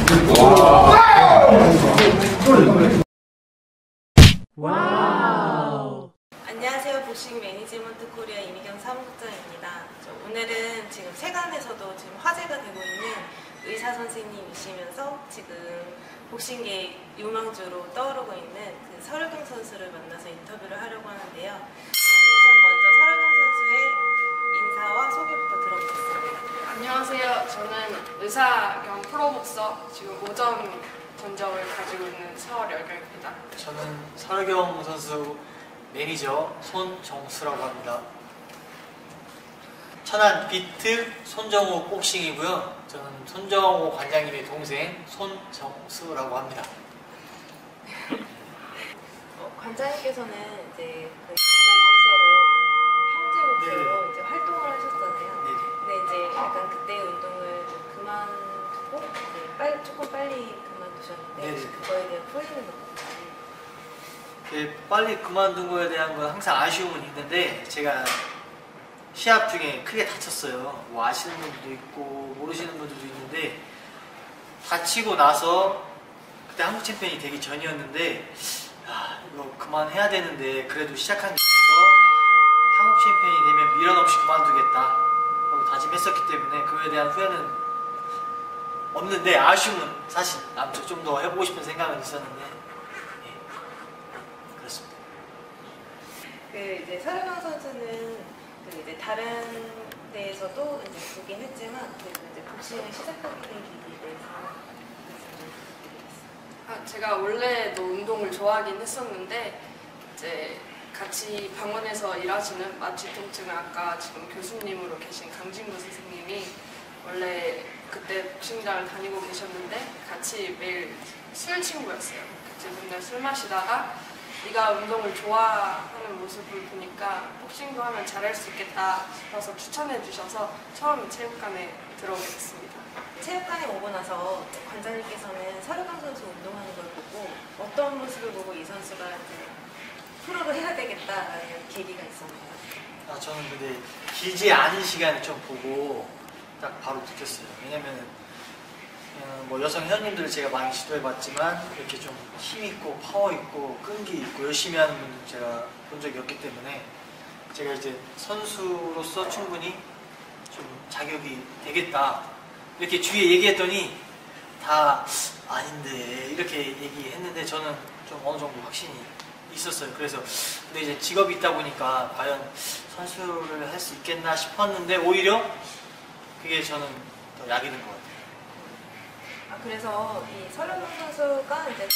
와우. 안녕하세요. 복싱 매니지먼트 코리아 이미경 사무국장입니다. 오늘은 지금 세간에서도 지금 화제가 되고 있는 의사 선생님이시면서 지금 복싱계 유망주로 떠오르고 있는 그 설효경 선수를 만나서 인터뷰를 하려고 하는데요. 우선 먼저 설효경 선수의 인사와 소개부터 들어보겠습니다. 안녕하세요. 저는 의사 겸 프로복서, 지금 5점 전적을 가지고 있는 서열경입니다. 저는 설효경 선수 매니저 손정수라고 합니다. 천안 비트 손정호 복싱이고요. 저는 손정호 관장님의 동생 손정수라고 합니다. 관장님께서는 이제 그 형제 목소로 이제 활동을 하셨잖아요. 네네. 근데 이제 약간 그때 운동을 좀 그만두고 이제 조금 빨리 그만두셨는데 네네. 그거에 대한 후회는 없나요? 빨리 그만둔 거에 대한 건 항상 아쉬움은 있는데, 제가 시합 중에 크게 다쳤어요. 뭐 아시는 분들도 있고 모르시는 분들도 있는데, 다치고 나서 그때 한국 챔피언이 되기 전이었는데, 이거 그만해야 되는데 그래도 시작한 게 있어서 한국 챔피언이 되면 미련 없이 그만두겠다 하고 다짐했었기 때문에 그거에 대한 후회는 없는데, 아쉬움은 사실 남쪽 좀 더 해보고 싶은 생각은 있었는데, 그렇습니다. 그 이제 설효경 선수는 그 이제 다른 데에서도 이제 보긴 했지만 그래도 이제 복싱을 시작하게 된 계기에 대해서 말씀드리겠습니다. 제가 원래도 운동을 좋아하긴 했었는데, 이제 같이 병원에서 일하시는 마취통증학과 지금 교수님으로 계신 강진구 선생님이 원래 그때 복싱장을 다니고 계셨는데 같이 매일 술 친구였어요. 그때 맨날 술 마시다가 네가 운동을 좋아하는 모습을 보니까 복싱도 하면 잘할 수 있겠다 싶어서 추천해 주셔서 처음 체육관에 들어오게 됐습니다. 체육관에 오고 나서 관장님께서는 설효경 선수 운동하는 걸 보고 어떤 모습을 보고 이 선수가 이제 프로를 해야 되겠다라는 계기가 있었나요? 저는 근데 길지 않은 시간을 좀 보고 딱 바로 느꼈어요. 왜냐면 뭐 여성 회원님들을 제가 많이 지도해봤지만 이렇게 좀 힘있고 파워있고 끈기 있고 열심히 하는 분들 제가 본 적이 없기 때문에, 제가 이제 선수로서 충분히 좀 자격이 되겠다 이렇게 주위에 얘기했더니 다 아닌데 이렇게 얘기했는데, 저는 좀 어느 정도 확신이 있었어요. 그래서 근데 이제 직업이 있다 보니까 과연 선수를 할 수 있겠나 싶었는데 오히려 그게 저는 더 약이 된 것 같아요. 그래서 이 설효경 선수가 이제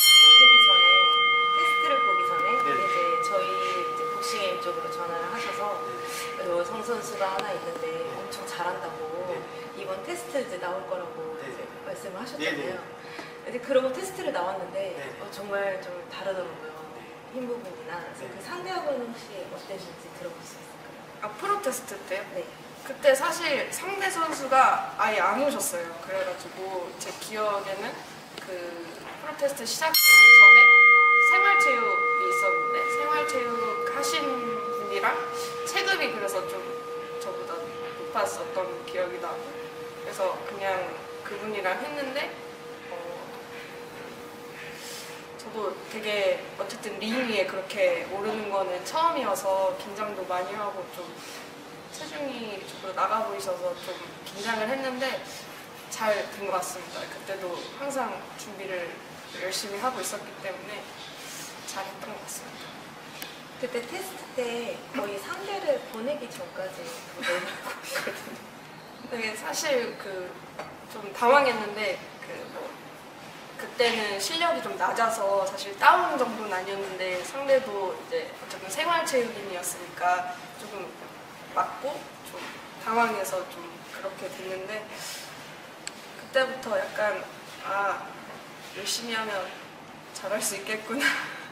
테스트를 보기 전에 네. 이제 저희 이제 복싱 쪽으로 전화를 하셔서 여성 선수가 하나 있는데 엄청 잘한다고 이번 테스트 이제 나올 거라고 이제 말씀을 하셨잖아요. 근데 그러고 테스트를 나왔는데 정말 좀 다르더라고요. 힘 부분이나 그래서 그 상대하고는 혹시 어땠는지 들어볼 수 있을까요? 프로 테스트 때요? 네. 그때 사실 상대 선수가 아예 안 오셨어요. 그래가지고 제 기억에는 그 프로 테스트 시작 전에 생활체육이 있었는데, 생활체육 하신 분이랑 체급이 그래서 좀 저보다 높았었던 기억이 나고, 그래서 그냥 그분이랑 했는데 저도 되게 어쨌든 링 위에 그렇게 오르는 거는 처음이어서 긴장도 많이 하고 좀 체중이 저보다 나가 보이셔서 좀 긴장을 했는데 잘 된 것 같습니다. 그때도 항상 준비를 열심히 하고 있었기 때문에 잘했던 것 같습니다. 그때 테스트 때 거의 상대를 보내기 전까지 내놓고 있거든요. 근데 사실 좀 당황했는데 그때는 실력이 좀 낮아서 사실 다운 정도는 아니었는데, 상대도 이제 어쨌든 생활체육인이었으니까 조금 맞고 좀 당황해서 좀 그렇게 됐는데, 그때부터 약간 열심히 하면 잘할 수 있겠구나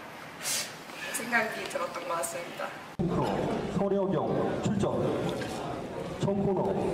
생각이 들었던 것 같습니다. 설효경 출전. 정코너.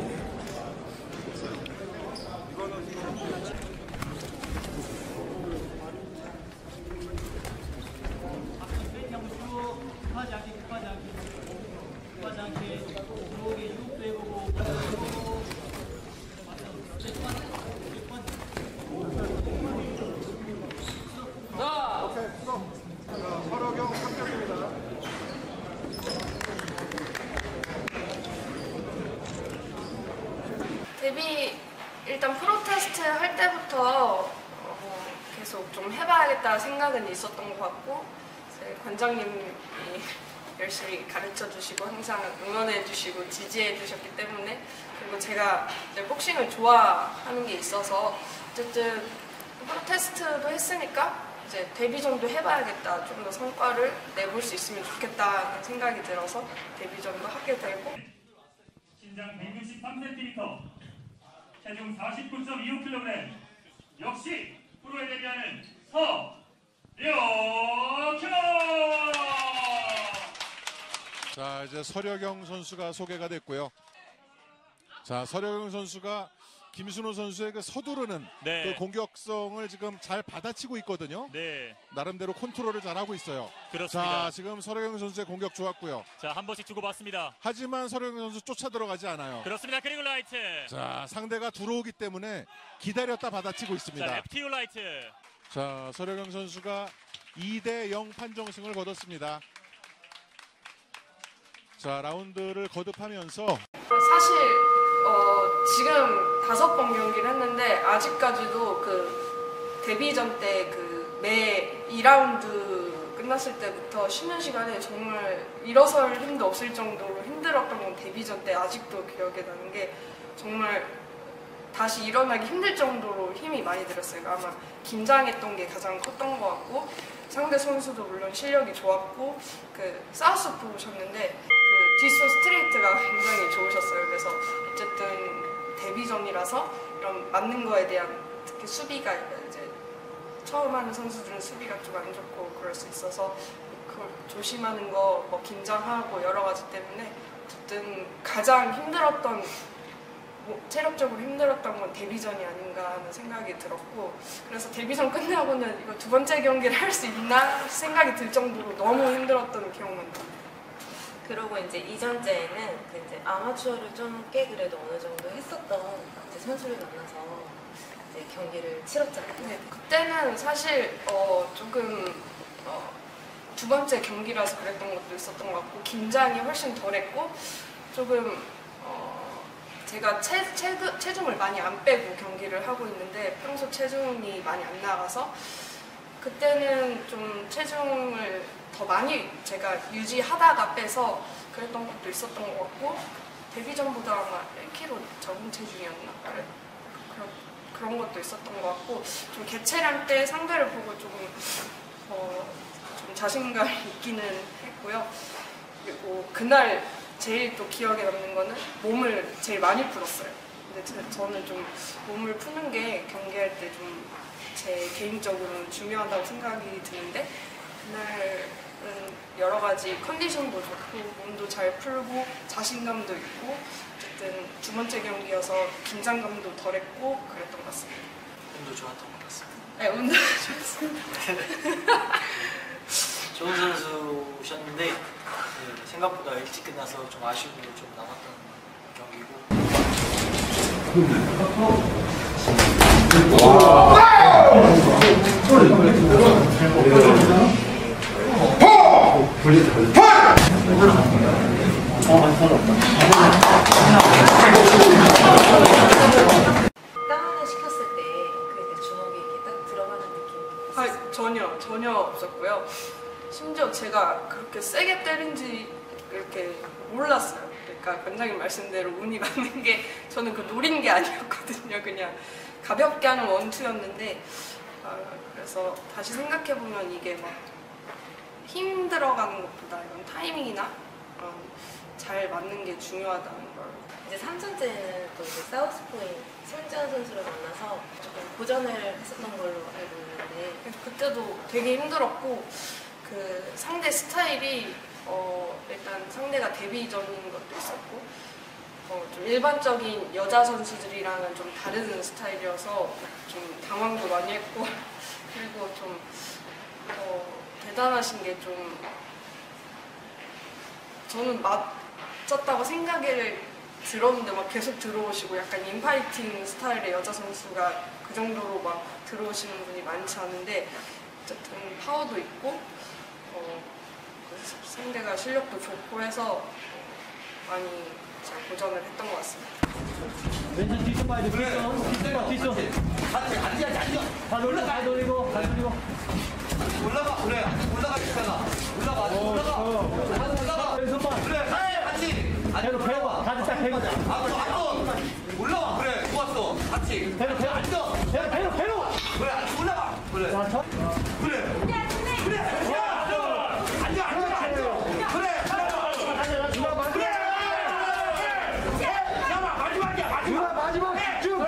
일단 프로테스트 할 때부터 계속 좀 해봐야겠다 생각은 있었던 것 같고, 이제 관장님이 열심히 가르쳐 주시고 항상 응원해 주시고 지지해 주셨기 때문에, 그리고 제가 이제 복싱을 좋아하는 게 있어서 어쨌든 프로테스트도 했으니까 이제 데뷔전도 해봐야겠다, 좀 더 성과를 내볼 수 있으면 좋겠다는 생각이 들어서 데뷔전도 하게 되고. 신장 163cm, 체중 49.25kg, 역시 프로에 데뷔하는 서려경! 자, 이제 서려경 선수가 소개가 됐고요. 자, 서려경 선수가 김순호 선수의 그 서두르는 네. 그 공격성을 지금 잘 받아치고 있거든요. 네, 나름대로 컨트롤을 잘하고 있어요. 그렇습니다. 자, 지금 서려경 선수의 공격 좋았고요. 자, 한 번씩 주고받습니다. 하지만 서려경 선수 쫓아 들어가지 않아요. 그렇습니다. 그리고 라이트. 자, 상대가 들어오기 때문에 기다렸다 받아치고 있습니다. 자, FTU 라이트. 자, 서려경 선수가 2대0 판정승을 거뒀습니다. 자, 라운드를 거듭하면서 사실 지금 5번 경기를 했는데 아직까지도 그 데뷔전 때 그 매 2라운드 끝났을 때부터 쉬는 시간에 정말 일어설 힘도 없을 정도로 힘들었던 건 데뷔전 때 아직도 기억에 나는 게, 정말 다시 일어나기 힘들 정도로 힘이 많이 들었어요. 아마 긴장했던 게 가장 컸던 것 같고, 상대 선수도 물론 실력이 좋았고, 그 사우스 보셨는데 그 뒷손 스트레이트가 굉장히 좋으셨어요. 그래서 어쨌든 데뷔전이라서 이런 맞는 거에 대한, 특히 수비가 이제 처음 하는 선수들은 수비가 좀 안 좋고 그럴 수 있어서 그걸 조심하는 거, 뭐 긴장하고 여러 가지 때문에 어쨌든 가장 힘들었던, 체력적으로 힘들었던 건 데뷔전이 아닌가 하는 생각이 들었고, 그래서 데뷔전 끝나고는 이거 2번째 경기를 할 수 있나 생각이 들 정도로 너무 힘들었던 기억만 납니다. 그리고 이제 이전제에는 그 이제 아마추어를 좀 꽤 그래도 어느 정도 했었던 이제 선수를 만나서 이제 경기를 치렀잖아요. 네, 그때는 사실 조금 2번째 경기라서 그랬던 것도 있었던 것 같고, 긴장이 훨씬 덜했고, 조금 제가 체중을 많이 안 빼고 경기를 하고 있는데 평소 체중이 많이 안 나가서 그때는 좀 체중을 더 많이 제가 유지하다가 빼서 그랬던 것도 있었던 것 같고, 데뷔전보다 아마 1kg 적은 체중이었나? 그런 것도 있었던 것 같고, 좀 개체량 때 상대를 보고 조금 좀 자신감이 있기는 했고요. 그리고 그날 제일 또 기억에 남는 거는 몸을 제일 많이 풀었어요. 근데 저는 좀 몸을 푸는 게 경기할 때 좀 제 개인적으로는 중요하다고 생각이 드는데, 그날은 여러 가지 컨디션도 좋고 몸도 잘 풀고 자신감도 있고, 어쨌든 2번째 경기여서 긴장감도 덜했고 그랬던 것 같습니다. 운도 좋았던 것 같습니다. 네, 운도 좋았습니다. 좋은 선수셨는데 네, 생각보다 일찍 끝나서 좀 아쉬움도 좀 남았던 경기고. 다운을 시켰을 때 그 주먹이 이렇게 딱 들어가는 느낌이 전혀 없었고요. 심지어 제가 그렇게 세게 때린지 이렇게 몰랐어요. 그러니까 관장님 말씀대로 운이 맞는 게, 저는 그 노린 게 아니었거든요. 그냥 가볍게 하는 원투였는데, 그래서 다시 생각해보면 이게 막 힘 들어가는 것보다 이런 타이밍이나 잘 맞는 게 중요하다는 걸. 이제 3전제는 또 이제 사우스포인 손지현 선수를 만나서 조금 고전을 했었던 걸로 알고 있는데, 그때도 되게 힘들었고, 그 상대 스타일이 일단 상대가 데뷔전인 것도 있었고, 좀 일반적인 여자 선수들이랑은 좀 다른 스타일이어서 좀 당황도 많이 했고, 그리고 좀 대단하신 게, 좀 저는 맞췄다고 생각을 들었는데 막 계속 들어오시고, 약간 인파이팅 스타일의 여자 선수가 그 정도로 막 들어오시는 분이 많지 않은데, 어쨌든 파워도 있고 상대가 실력도 좋고 해서 많이 잘 고전을 했던 것 같습니다. 왼손 뒤쪽 봐야 돼. 뒷손. 다 돌리고, 발 돌리고. 올라가 그래 올라가 있잖아 올라가 왼손만. 그래 같이 배고. 다시 딱 배고. 앉아 올라와 그래 좋았어 같이 배로. 그래 올라가 그래 자, 저. 그래 야 앉아 그래 마지막. 쭉.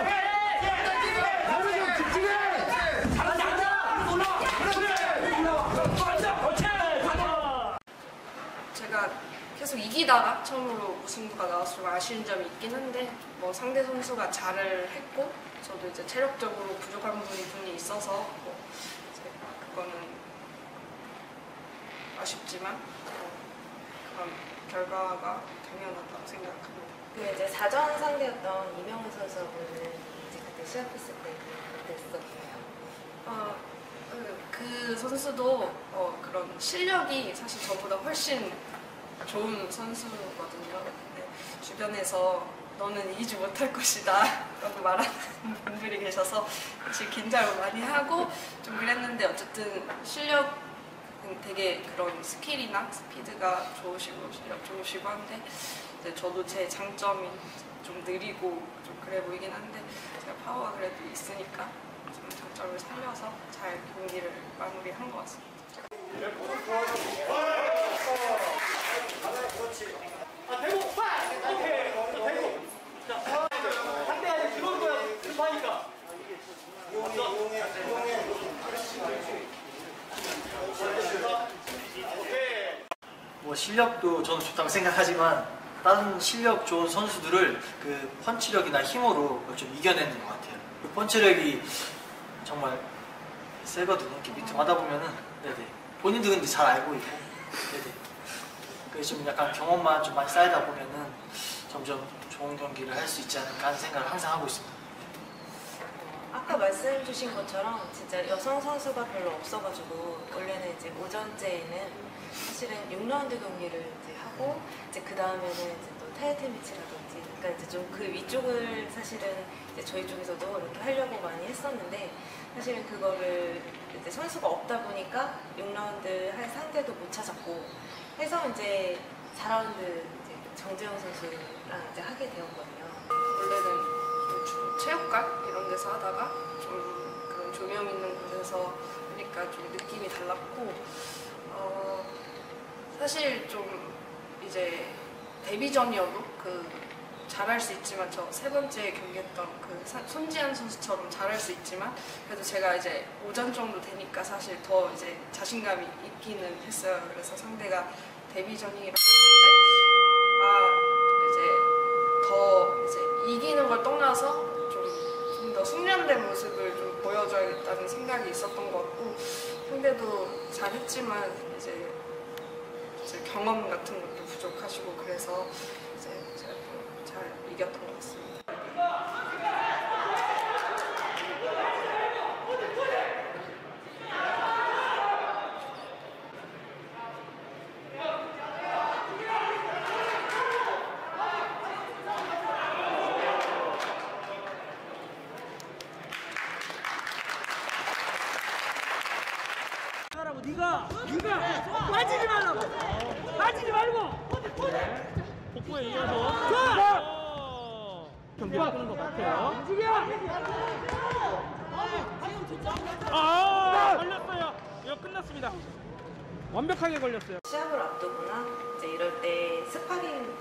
제가 계속 이기다가 처음으로 무승부가 나와서 좀 아쉬운 점이 있긴 한데 뭐 상대 선수가 잘을 했고 저도 이제 체력적으로 부족한 부분이 있어서 뭐 이제 그거는 아쉽지만 그런 결과가 당연하다고 생각합니다. 그 이제 4전 상대였던 이명훈 선수하고는 이제 그때 시합했을 때 어땠었나요? 그 선수도 그런 실력이 사실 저보다 훨씬 좋은 선수거든요. 근데 주변에서 너는 이기지 못할 것이다 라고 말하는 분들이 계셔서 사실 긴장을 많이 하고 좀 그랬는데 어쨌든 실력은 되게 그런 스킬이나 스피드가 좋으시고 실력 좋으시고 한데 저도 제 장점이 좀 느리고 좀 그래 보이긴 한데 제가 파워가 그래도 있으니까 좀 장점을 살려서 잘 경기를 마무리한 것 같습니다. 뭐 실력도 저는 좋다고 생각하지만 다른 실력 좋은 선수들을 그 펀치력이나 힘으로 좀 이겨내는 것 같아요. 그 펀치력이 정말 세거든요. 이렇게 밑에 하다 보면은 네네. 본인도 근데 잘 알고 있고 네네. 그래서 좀 약간 경험만 좀 많이 쌓이다 보면은 점점 좋은 경기를 할 수 있지 않을까 하는 생각을 항상 하고 있습니다. 아까 말씀 주신 것처럼 진짜 여성 선수가 별로 없어가지고 원래는 이제 오전째에는 사실은 6라운드 경기를 이제 하고 이제 그 다음에는 이제 또 타이틀 매치라든지 그러니까 이제 좀 그 위쪽을 사실은 이제 저희 쪽에서도 이렇게 하려고 많이 했었는데 사실은 그거를 이제 선수가 없다 보니까 6라운드 할 상대도 못 찾았고 해서 이제 4라운드 이제 정재영 선수랑 이제 하게 되었거든요. 원래는 좀 체육관 이런 데서 하다가 좀 그런 조명 있는 곳에서 하니까 좀 느낌이 달랐고 사실 좀 이제 데뷔전이어도 그 잘할 수 있지만 저 세 번째 경기했던 그 손지한 선수처럼 잘할 수 있지만 그래도 제가 이제 오전 정도 되니까 사실 더 이제 자신감이 있기는 했어요. 그래서 상대가 데뷔전이라고 했을 때 이제 더 이제 이기는 걸 떠나서 좀 더 숙련된 모습을 좀 보여줘야겠다는 생각이 있었던 것 같고 상대도 잘했지만 이제 경험 같은 것도 부족하시고 그래서 이제 제가 좀 잘 이겼던 것 같습니다. 네가 빠지지 말고 복부에 이어서 경기를 끄는 것 같아요. 걸렸어요. 이거 끝났습니다. 완벽하게 걸렸어요. 시합을 앞두거나 이제 이럴 때 스파링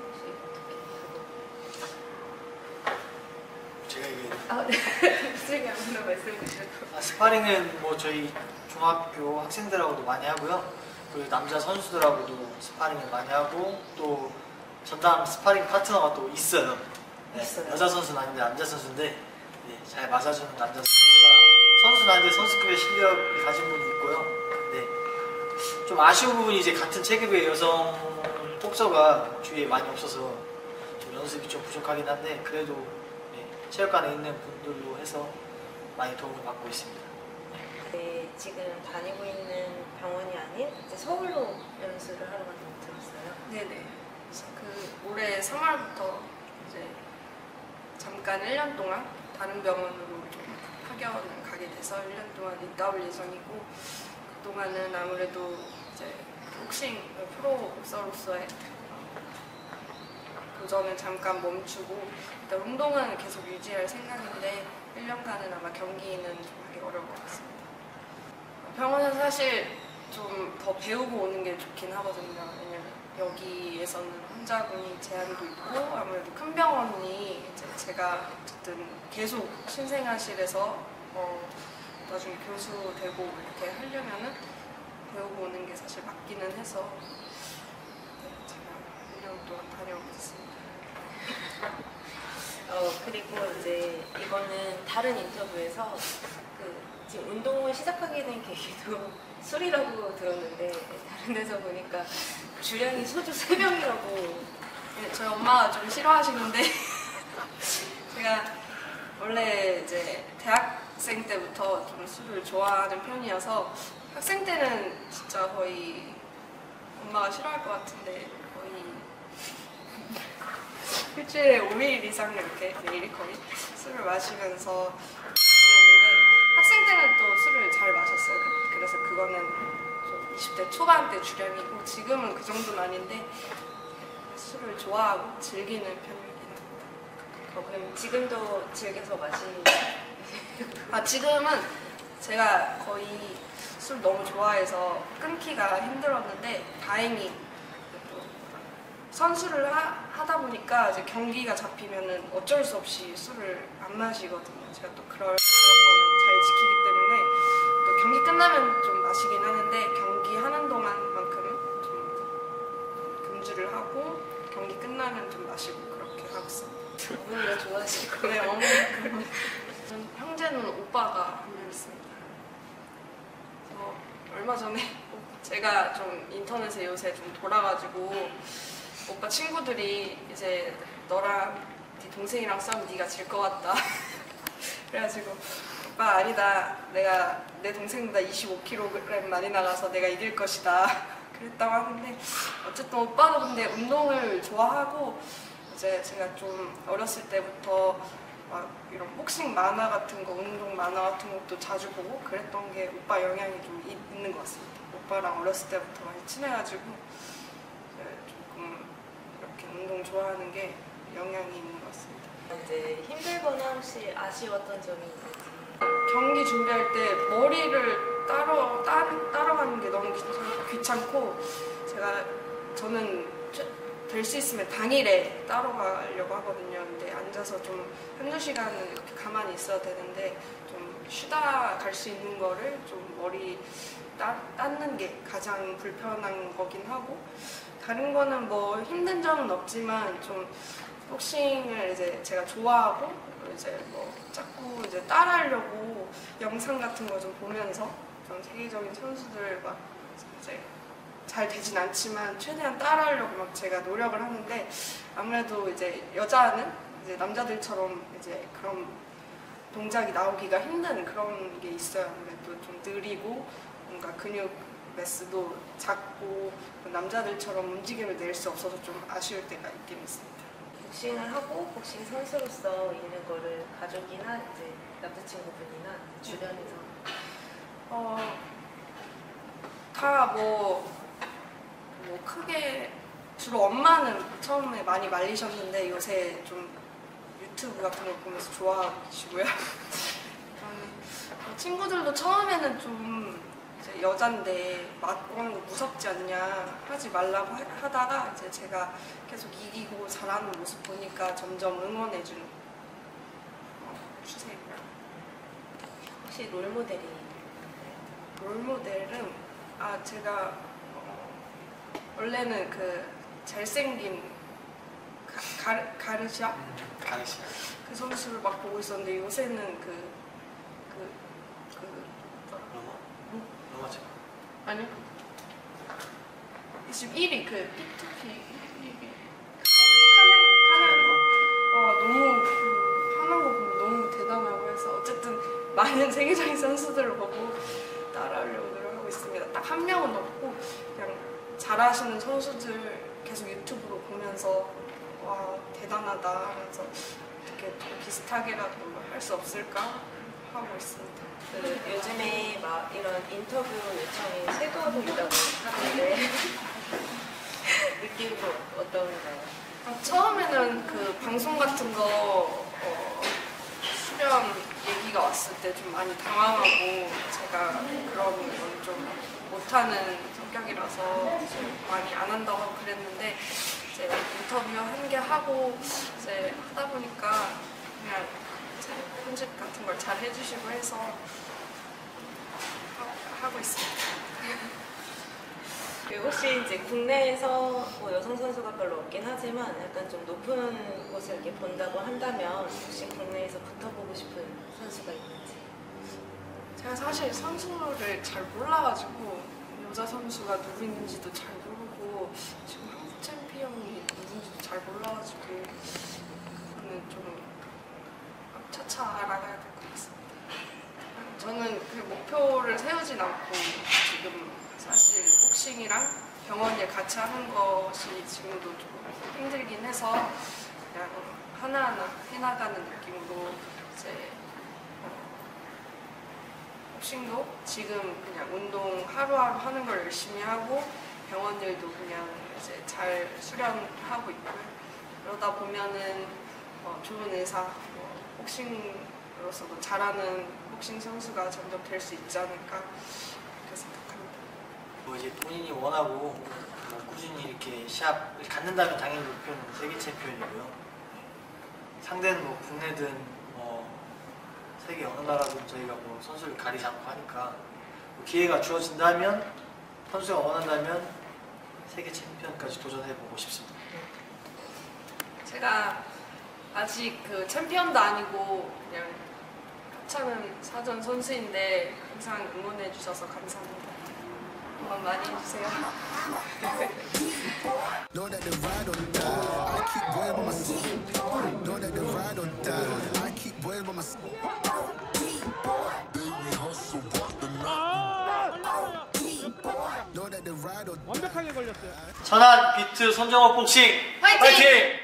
제가 이게 네. 수익이 한번 말씀해 주셔도. 스파링은 뭐 저희 중학교 학생들하고도 많이 하고요. 그리고 남자 선수들하고도 스파링을 많이 하고 또 전담 스파링 파트너가 또 있어요. 네, 있어요. 여자 선수는 아닌데 남자 선수인데 네, 잘 맞아주는 남자 선수가 선수는 아닌데 선수급의 실력을 가진 분이 있고요. 네, 좀 아쉬운 부분이 이제 같은 체급의 여성 복서가 주위에 많이 없어서 좀 연습이 좀 부족하긴 한데 그래도 네, 체육관에 있는 분들로 해서 많이 도움을 받고 있습니다. 네, 지금 다니고 있는 병원이 아닌 이제 서울로 연수를 하러 간다고 들었어요. 네네. 그래서 그 올해 3월부터 이제 잠깐 1년 동안 다른 병원으로 좀 파견을 가게 돼서 1년 동안 있다 올 예정이고, 그동안은 아무래도 이제 복싱 프로서로서의 도전을 잠깐 멈추고 일단 운동은 계속 유지할 생각인데 1년간은 아마 경기는 좀 하기 어려울 것 같습니다. 병원은 사실 좀 더 배우고 오는 게 좋긴 하거든요. 왜냐면 여기에서는 환자분이 제한도 있고 아무래도 큰 병원이 이제 제가 어쨌든 계속 신생아실에서 나중에 교수 되고 이렇게 하려면은 배우고 오는 게 사실 맞기는 해서 제가 1년 동안 다녀오겠습니다. 그리고 이제 이거는 다른 인터뷰에서 지금 운동을 시작하게 된 계기도 술이라고 들었는데 다른 데서 보니까 주량이 소주 3병이라고. 네, 저희 엄마가 좀 싫어하시는데 제가 원래 이제 대학생 때부터 좀 술을 좋아하는 편이어서 학생 때는 진짜 거의 엄마가 싫어할 것 같은데 거의 일주일에 5일 이상 이렇게 매일 거의 술을 마시면서 지냈는데 학생 때는 또 술을 잘 마셨어요. 그래서 그거는 좀 20대 초반 때 주량이고 지금은 그 정도는 아닌데 술을 좋아하고 즐기는 편이긴 합니다. 그럼 지금도 즐겨서 마시는? 지금은 제가 거의 술 너무 좋아해서 끊기가 힘들었는데 다행히 또 선수를 하다 보니까 이제 경기가 잡히면은 어쩔 수 없이 술을 안 마시거든요. 제가 또 그런 거는 잘 지키기 때문에 또 경기 끝나면 좀 마시긴 하는데 경기 하는 동안만큼은 좀 금주를 하고 경기 끝나면 좀 마시고 그렇게 하고 있습니다. 어머니가 좋아하시고. 네, 어머니. 형제는 오빠가 한 명 있습니다. 얼마 전에 제가 좀 인터넷에 요새 좀 돌아가지고 오빠 친구들이 이제 너랑 네 동생이랑 싸우면 네가 질 것 같다. 그래가지고 오빠 아니다. 내가 내 동생보다 25kg 많이 나가서 내가 이길 것이다. 그랬다고 하는데 어쨌든 오빠도 근데 운동을 좋아하고 이제 제가 좀 어렸을 때부터 막 이런 복싱 만화 같은 거, 운동 만화 같은 것도 자주 보고 그랬던 게 오빠 영향이 좀 있는 것 같습니다. 오빠랑 어렸을 때부터 많이 친해가지고 조금 이렇게 운동 좋아하는 게 영향이 있는 것 같습니다. 이제 힘들거나 혹시 아쉬웠던 점이 있는지? 경기 준비할 때 머리를 따라가는 게 너무 귀찮고 저는 될 수 있으면 당일에 따라가려고 하거든요. 근데 앉아서 좀 한두 시간은 이렇게 가만히 있어야 되는데 좀 쉬다 갈 수 있는 거를 좀 머리 닦는 게 가장 불편한 거긴 하고 다른 거는 뭐 힘든 점은 없지만 좀 복싱을 이제 제가 좋아하고 이제 뭐 자꾸 이제 따라하려고 영상 같은 거 좀 보면서 좀 세계적인 선수들 막 이제 잘 되진 않지만 최대한 따라하려고 막 제가 노력을 하는데 아무래도 이제 여자는 이제 남자들처럼 이제 그런 동작이 나오기가 힘든 그런 게 있어요. 아무래도 좀 느리고 뭔가 근육 매스도 작고 남자들처럼 움직임을 낼 수 없어서 좀 아쉬울 때가 있긴 있습니다. 복싱을 하고 복싱 선수로서 있는 거를 가족이나 이제 남자친구분이나 주변에서 다 뭐 크게 주로 엄마는 처음에 많이 말리셨는데 요새 좀 유튜브 같은 거 보면서 좋아하시고요. 친구들도 처음에는 좀 이제 여잔데 맞고 하는 거 무섭지 않냐 하지 말라고 하다가 이제 제가 계속 이기고 잘하는 모습 보니까 점점 응원해주는 추세입니다. 혹시 롤모델이? 롤모델은 제가 원래는 그 잘생긴 가르시아? 가르시아. 그 선수를 막 보고 있었는데 요새는 넘어져. 아니요. 지금 1위 그 P2P 카넬로 너무 하는 거 보면 너무 대단하고 해서 어쨌든 많은 세계적인 선수들을 보고 따라하려고 노력하고 있습니다. 딱 한 명은 없고 그냥 잘하시는 선수들 계속 유튜브로 보면서 와 대단하다 하면서 어떻게 좀 비슷하게라도 할 수 없을까 하고 있습니다. 요즘에 막 이런 인터뷰 요청이 쇄도하고 있다고 하는데 느낌도 어떤가요? 처음에는 그 방송 같은 거 수련 얘기가 왔을 때 좀 많이 당황하고 제가 그런 건 좀 못하는 성격이라서 좀 많이 안 한다고 하고 그랬는데 이제 인터뷰 한 개 하고 이제 하다 보니까 그냥 이제 편집 같은 걸 잘 해주시고 해서 하고 있습니다. 혹시 이제 국내에서 뭐 여성 선수가 별로 없긴 하지만 약간 좀 높은 곳을 이렇게 본다고 한다면 혹시 국내에서 붙어보고 싶은 선수가 있는지? 제가 사실 선수를 잘 몰라가지고 여자 선수가 누구 있는지도 잘 모르고 지금 한국 챔피언이 누군지도 잘 몰라가지고 그거는 좀 차차 알아가야 될 것 같습니다. 저는 그 목표를 세우진 않고 지금 사실 복싱이랑 병원일 같이 하는 것이 지금도 좀 힘들긴 해서 그냥 하나하나 해나가는 느낌으로 이제 복싱도 지금 그냥 운동 하루하루 하는 걸 열심히 하고 병원 일도 그냥 이제 잘 수련하고 있고요. 그러다 보면은 좋은 의사, 복싱으로서도 잘하는 복싱 선수가 점점 될 수 있지 않을까 그렇게 생각합니다. 뭐 이제 본인이 원하고 뭐 꾸준히 이렇게 시합을 갖는다면 당연히 목표는 세계 챔피언이고요. 상대는 뭐 국내든 뭐 세계 어느 나라든 저희가 뭐 선수를 가리지 않고 하니까 뭐 기회가 주어진다면 선수가 원한다면 세계 챔피언까지 도전해보고 싶습니다. 제가 아직 그 챔피언도 아니고 그냥 합창은 사전 선수인데 항상 응원해 주셔서 감사합니다. 응원 많이 해주세요. Know that the ride or die. I keep boys by my side. Know that the ride or die. I keep boys by my side. Baby hustle, walk the night. Know that the ride or die. 완벽하게 걸렸어요. 천안 비트 손정호 복싱 화이팅! 화이팅!